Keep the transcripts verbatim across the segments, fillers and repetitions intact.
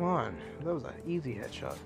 Come on. That was an easy headshot.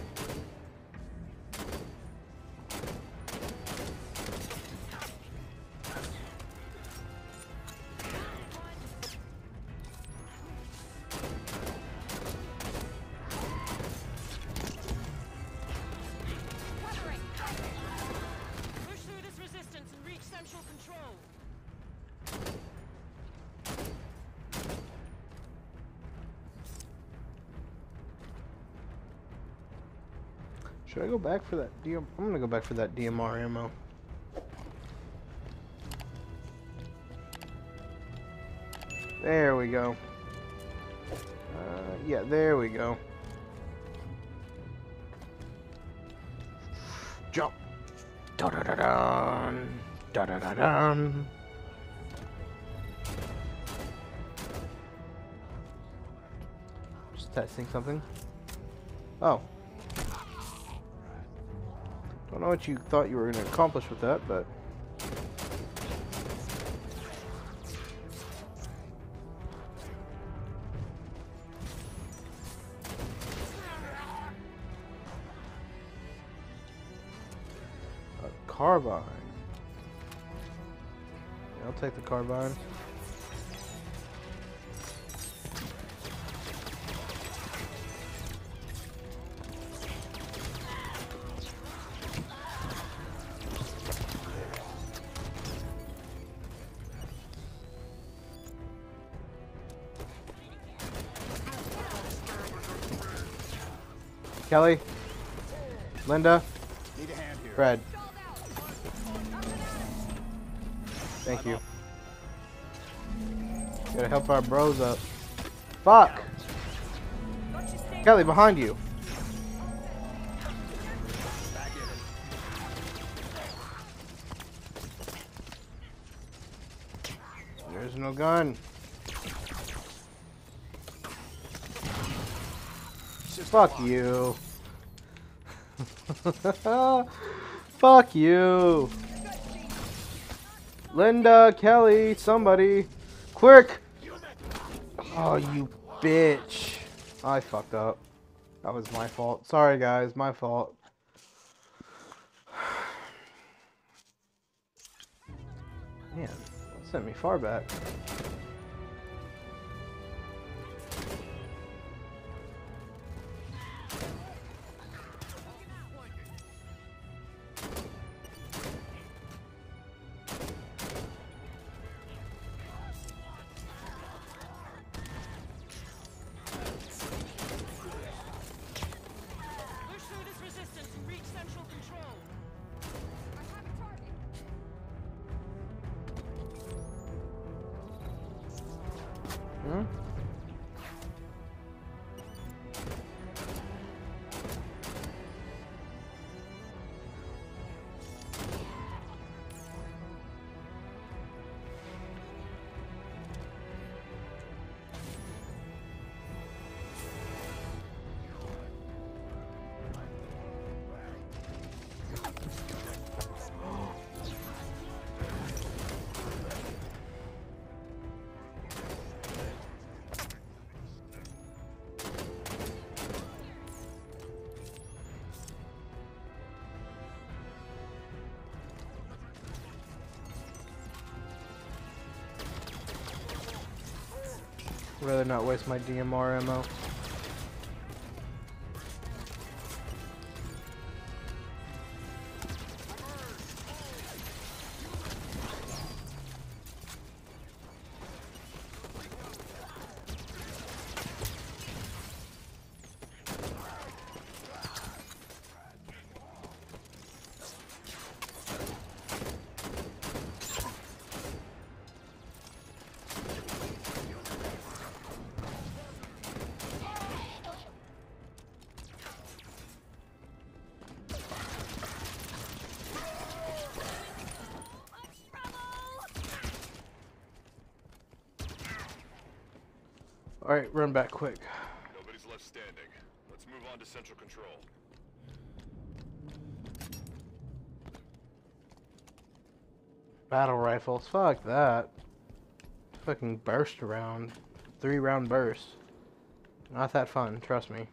Should I go back for that D M? I'm gonna go back for that D M R ammo. There we go. Uh, yeah, there we go. Jump. Da da da dun. Da da da dun. Just testing something. Oh. Don't know what you thought you were going to accomplish with that, but... A carbine. Yeah, I'll take the carbine. Kelly, Linda, Need a hand here. Fred. Thank you. Gotta help our bros up. Fuck! Kelly, behind you. There's no gun. Fuck you. Fuck you. Linda, Kelly, somebody. Quick! Oh, you bitch. I fucked up. That was my fault. Sorry, guys. My fault. Man, that sent me far back. Hmm? I'd rather not waste my D M R ammo. Alright, run back quick. Nobody's left standing. Let's move on to central control. Battle rifles, fuck that. Fucking burst round. Three round burst. Not that fun, trust me.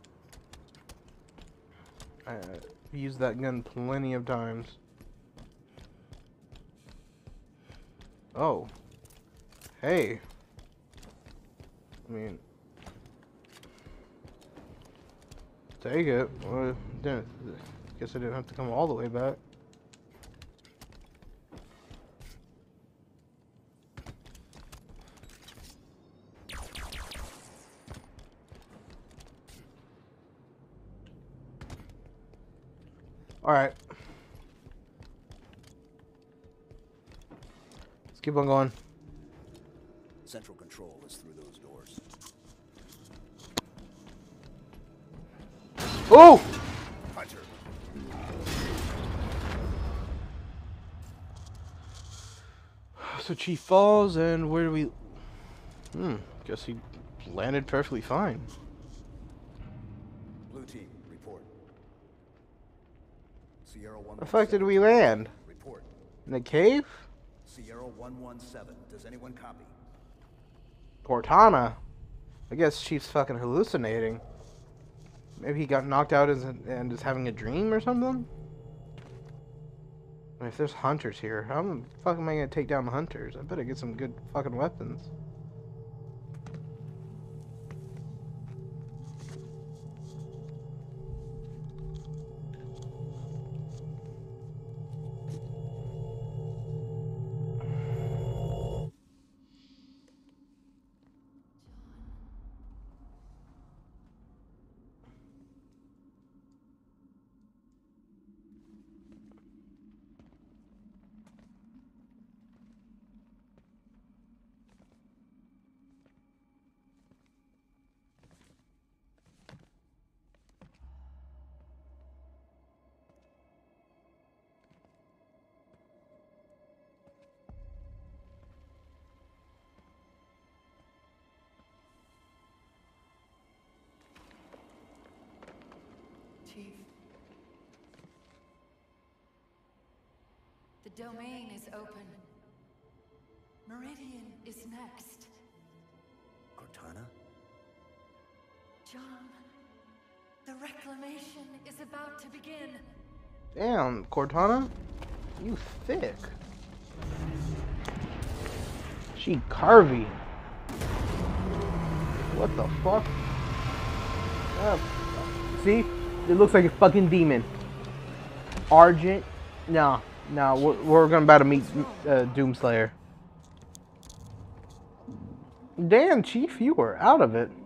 I've used that gun plenty of times. Oh. Hey. I mean... Take it. Well, didn't, guess I didn't have to come all the way back. Alright. Let's keep on going. Central control is through those doors. Oh! Hunter. So Chief falls, and where do we... Hmm, guess he landed perfectly fine. Blue team, report. Sierra one. The fuck did we land? Report. In a cave? Sierra one one seven. Does anyone copy? Cortana? I guess Chief's fucking hallucinating. Maybe he got knocked out and is having a dream or something? I mean, if there's hunters here, how the fuck am I gonna take down the hunters? I better get some good fucking weapons. Chief. The domain is open. Meridian is next. Cortana? John, the reclamation is about to begin. Damn, Cortana? You thick. She carvy. What the fuck? Uh, see? It looks like a fucking demon. Argent? No, no, we're, we're gonna about to meet uh, Doomslayer. Damn, Chief, you were out of it.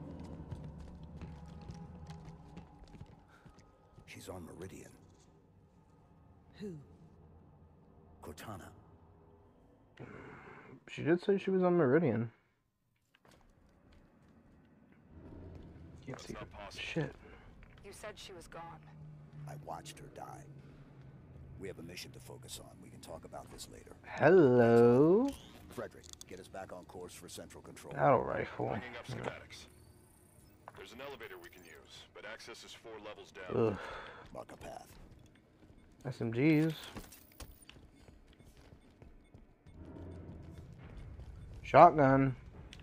She's on Meridian. Who? Cortana. She did say she was on Meridian. Can't see her. Shit. You said she was gone. I watched her die. We have a mission to focus on. We can talk about this later. Hello. Frederick, get us back on course for central control. Battle rifle. Bringing up schematics. There's an elevator we can use, but access is four levels down. Ugh. Mark a path. S M Gs. Shotgun.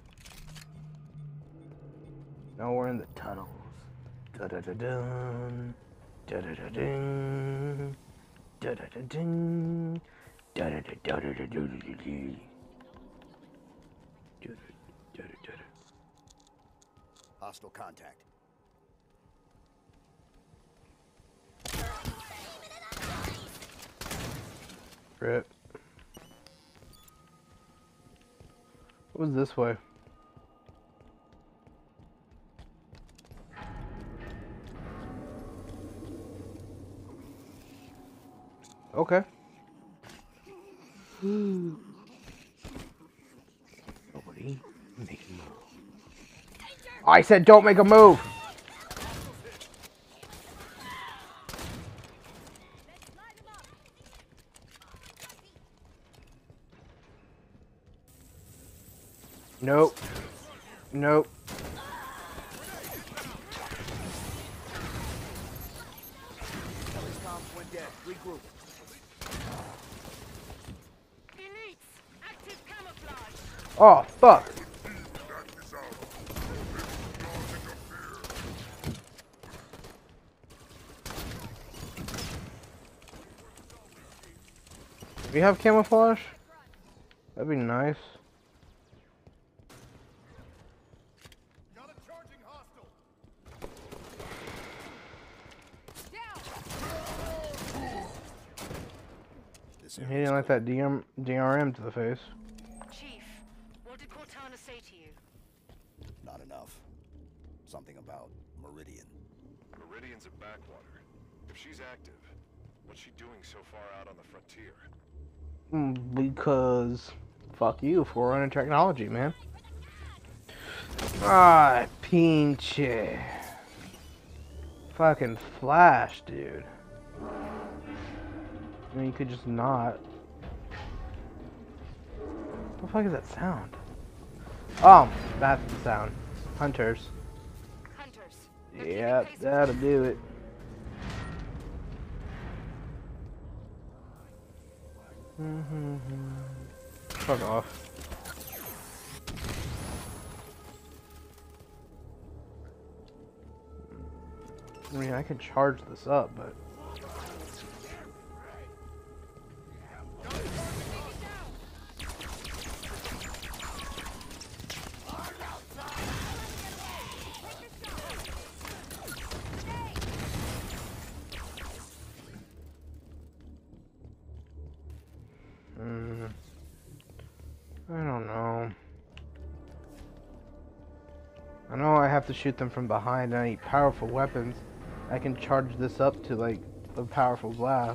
Now we're in the tunnels. Da da da dun. Da da da ding. Da da da ding. Da da da da da da da da da. Hostile contact. Rip. What was this way? Okay. Nobody make a move. I said don't make a move! Nope. Nope. Regroup. Oh, fuck. We have camouflage? That'd be nice. Got a charging hostile. This He area's didn't like that D M, D R M to the face. Chief, what did Cortana say to you? not enough. Something about Meridian. Meridian's a backwater. If she's active, what's she doing so far out on the frontier? Mm, Because fuck you, Forerunner technology, man. Ah, pinche. Fucking Flash, dude. I mean, you could just not. What the fuck is that sound? Oh, that's the sound. Hunters. Hunters. Yep, that'll do it. Mm-hmm. Fuck off. I mean, I could charge this up, but... Mm, I don't know. I know I have to shoot them from behind. I need powerful weapons. I can charge this up to like a powerful blast.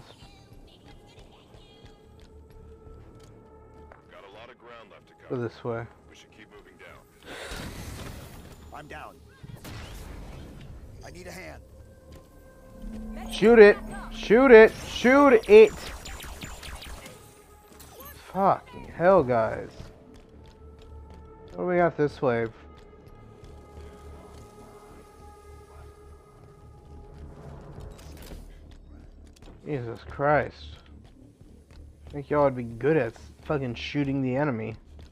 Got a lot of ground left to Go cover. this way. We should keep moving down. I'm down. I need a hand. Shoot it! Shoot it! Shoot it! Fucking hell, guys. What do we got this way? Jesus Christ. I think y'all would be good at fucking shooting the enemy.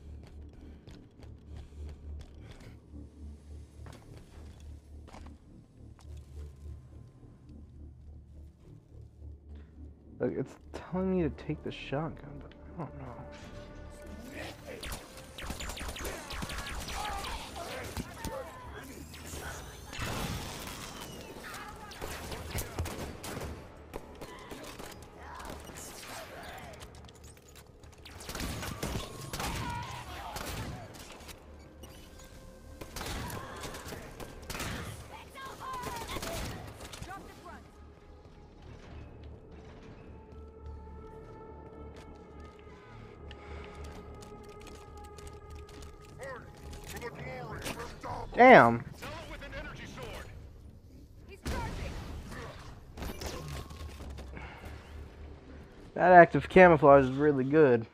Look, it's telling me to take the shotgun, but I don't know. Damn. Sell it with an energy sword. He's charging. That active camouflage is really good.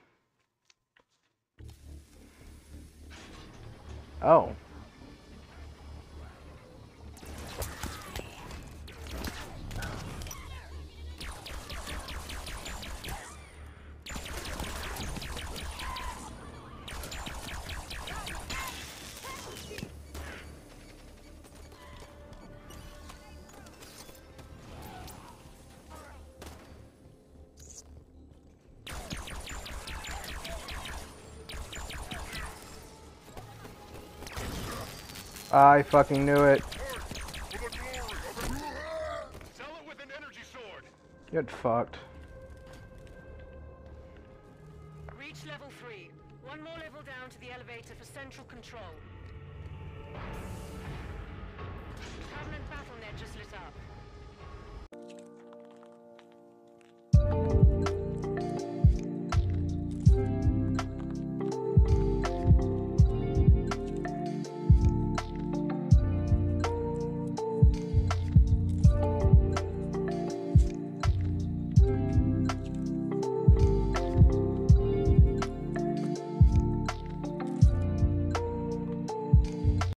Oh. I fucking knew it. Sell it with an energy sword. Get fucked. Reach level three. One more level down to the elevator for central control. Covenant battle net just lit up.